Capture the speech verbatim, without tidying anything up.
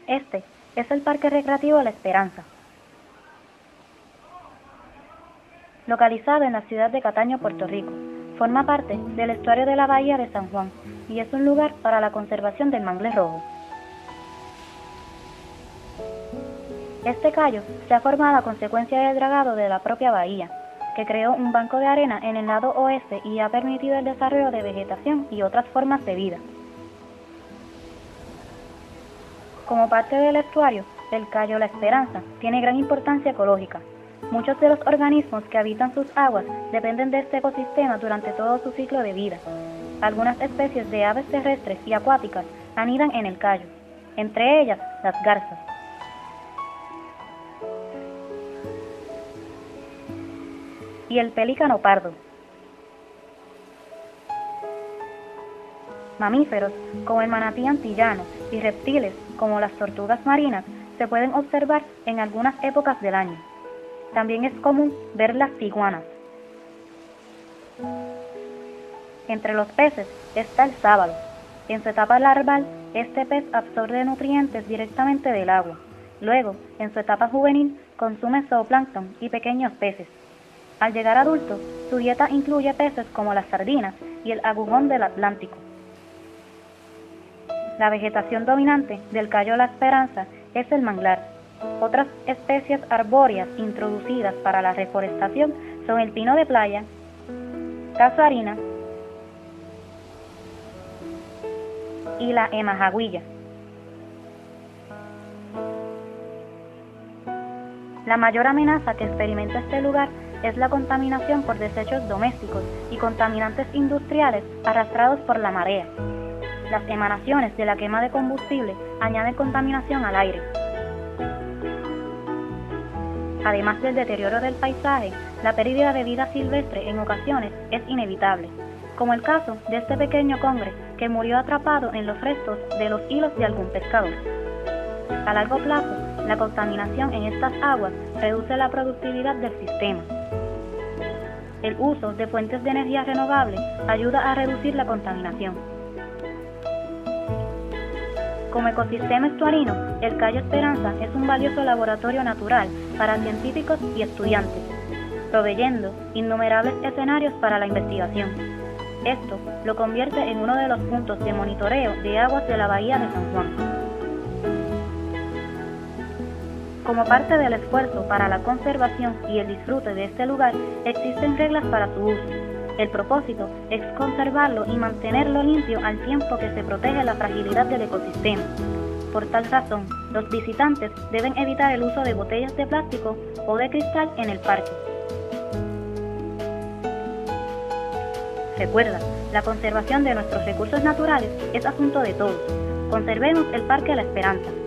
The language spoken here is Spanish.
Este es el Parque Recreativo La Esperanza, localizado en la ciudad de Cataño, Puerto Rico. Forma parte del estuario de la Bahía de San Juan y es un lugar para la conservación del mangle rojo. Este callo se ha formado a consecuencia del dragado de la propia bahía, que creó un banco de arena en el lado oeste y ha permitido el desarrollo de vegetación y otras formas de vida. Como parte del estuario, el Cayo La Esperanza tiene gran importancia ecológica. Muchos de los organismos que habitan sus aguas dependen de este ecosistema durante todo su ciclo de vida. Algunas especies de aves terrestres y acuáticas anidan en el cayo, entre ellas las garzas. Y el pelícano pardo. Mamíferos como el manatí antillano y reptiles como las tortugas marinas se pueden observar en algunas épocas del año. También es común ver las iguanas. Entre los peces está el sábalo. En su etapa larval, este pez absorbe nutrientes directamente del agua. Luego, en su etapa juvenil, consume zooplancton y pequeños peces. Al llegar adulto, su dieta incluye peces como las sardinas y el agujón del Atlántico. La vegetación dominante del Cayo La Esperanza es el manglar. Otras especies arbóreas introducidas para la reforestación son el pino de playa, casuarina y la emajagüilla. La mayor amenaza que experimenta este lugar es la contaminación por desechos domésticos y contaminantes industriales arrastrados por la marea. Las emanaciones de la quema de combustible añaden contaminación al aire. Además del deterioro del paisaje, la pérdida de vida silvestre en ocasiones es inevitable, como el caso de este pequeño congre que murió atrapado en los restos de los hilos de algún pescador. A largo plazo, la contaminación en estas aguas reduce la productividad del sistema. El uso de fuentes de energía renovables ayuda a reducir la contaminación. Como ecosistema estuarino, el Cayo Esperanza es un valioso laboratorio natural para científicos y estudiantes, proveyendo innumerables escenarios para la investigación. Esto lo convierte en uno de los puntos de monitoreo de aguas de la Bahía de San Juan. Como parte del esfuerzo para la conservación y el disfrute de este lugar, existen reglas para su uso. El propósito es conservarlo y mantenerlo limpio al tiempo que se protege la fragilidad del ecosistema. Por tal razón, los visitantes deben evitar el uso de botellas de plástico o de cristal en el parque. Recuerda, la conservación de nuestros recursos naturales es asunto de todos. Conservemos el Parque La Esperanza.